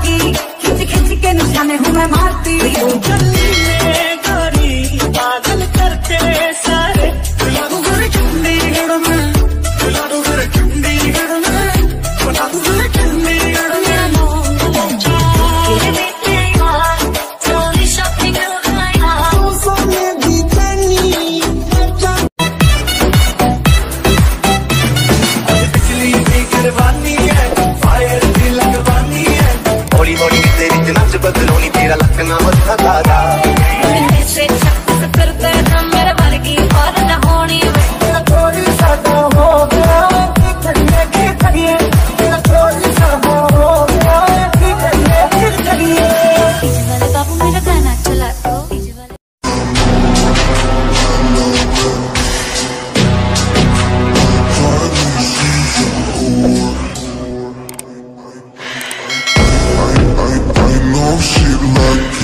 की, खिंच खिंच के निशाने हूँ मैं मारती। गली में गोरी पागल करते सारे, बुला दो फिर चंडीगढ़ में, बुला दो फिर चंडीगढ़ में, बुला दो फिर चंडीगढ़ में। बिजली की गिरवानी है, फायर भी लगवानी है, थोड़ी थोड़ी तेरी नच बदलोनी, तेरा लखना मथा दादा। मेरे वर्गी और न होनी, थोड़ी सा हो गया करने की करिए, थोड़ी सा हो गया करने की करिए। वाले बाबू मेरा गाना चला दो। I know shit like